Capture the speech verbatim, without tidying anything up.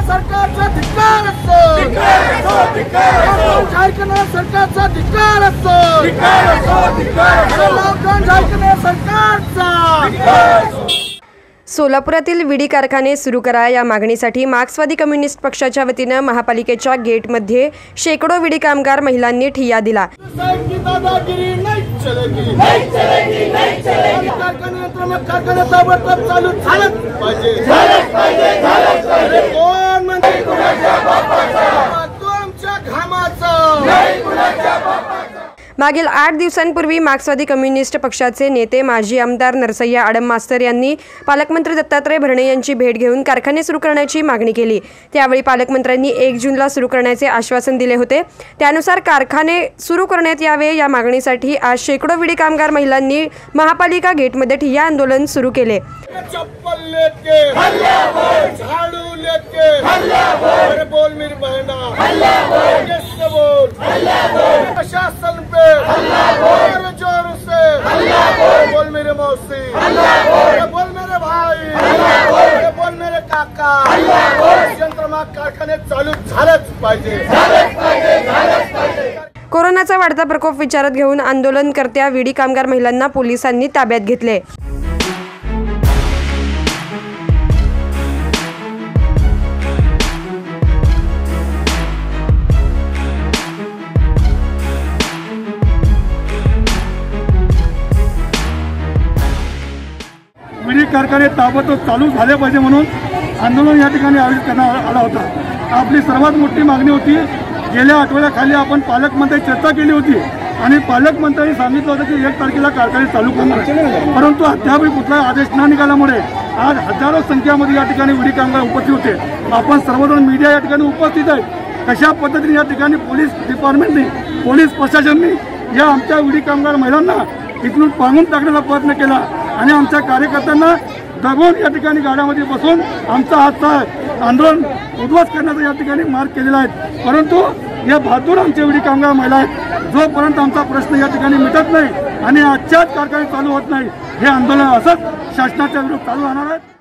सरकारचा धिक्कार असतो, लॉकडाऊन जाहीर करणाऱ्या सरकारचा धिक्कार असतो, लॉकडाऊन जाहीर करणाऱ्या सरकारचा। सोलापुरातील विडी कारखाने सुरू करा या मागणीसाठी मार्क्सवादी कम्युनिस्ट पक्षाच्या वतीनं महापालिकेच्या गेटमध्ये शेकडो विडी कामगार महिलांनी ठिय्या दिला। मागील आठ दिवसांपूर्वी मार्क्सवादी कम्युनिस्ट पक्षाचे नेते माजी आमदार नरसय्या आडम मास्तर यांनी पालकमंत्री दत्तात्रय भरणे यांची भेट घेऊन कारखाने सुरू करण्याची मागणी केली। त्यावेळी पालकमंत्र्यांनी एक जूनला सुरू करण्याचे आश्वासन दिले होते। त्यानुसार कारखाने सुरू करण्यात यावे या मागणीसाठी आज शेकडो विडी कामगार महिलांनी महापालिका गेटमध्ये ठिय्या आंदोलन सुरू केले। चप्पल लेके हल्ला बोल, झाड़ू लेके हल्ला बोल, अरे बोल मेरी बहना हल्ला बोल, कैसे बोल हल्ला बोल, प्रशासन पे हल्ला बोल, जोर से हल्ला बोल, बोल मेरे मौसी हल्ला बोल, बोल मेरे भाई हल्ला बोल, बोल मेरे काका हल्ला बोल। यंत्रमाग कारखाने चालू झालेच पाहिजे, झालेच पाहिजे, झालेच पाहिजे। कोरोनाचा वाढता प्रकोप विचारात घेऊन आंदोलनकर्त्या विडी कामगार महिलांना पोलिसांनी ताब्यात घेतले। विडी कारखाने ताबडतोब चालू झाले पाहिजे म्हणून आंदोलन या ठिकाणी आयोजित करण्यात आला होता। आपली सर्वात मोठी मागणी होती, गेल्या आठवड्याखाली आपण पालकमंत्री चर्चा केली होती आणि पालकमंत्र्यांनी सांगितलं होतं की एक तारखेला कारखाने चालू करणार, परंतु अद्यापही कुठलाही आदेश न निघाल्यामुळे आज हजारो संख्यामध्ये या ठिकाणी विडी कामगार उपस्थित होते। आपण सर्वजण मीडिया या ठिकाणी उपस्थित आहे। कशा पद्धतीने या ठिकाणी पोलीस डिपार्टमेंटने, पोलीस प्रशासनाने या आमच्या विडी कामगार महिलांना इथून पांगून टाकण्याचा प्रयत्न केला आणि आमच्या कार्यकर्त्यांना दबून या ठिकाणी गाड्यामध्ये बसून आमचा हातचा आंदोलन उद्ध्वस्त करण्याचा या ठिकाणी मार्ग केलेला आहे। परंतु या बहादूर आमचे विडी कामगार महिला आहेत, जोपर्यंत आमचा प्रश्न या ठिकाणी मिटत नाही आणि आजच्याच कारखाने चालू होत नाही, हे आंदोलन असंच शासनाच्या विरोधात चालू राहणार आहे।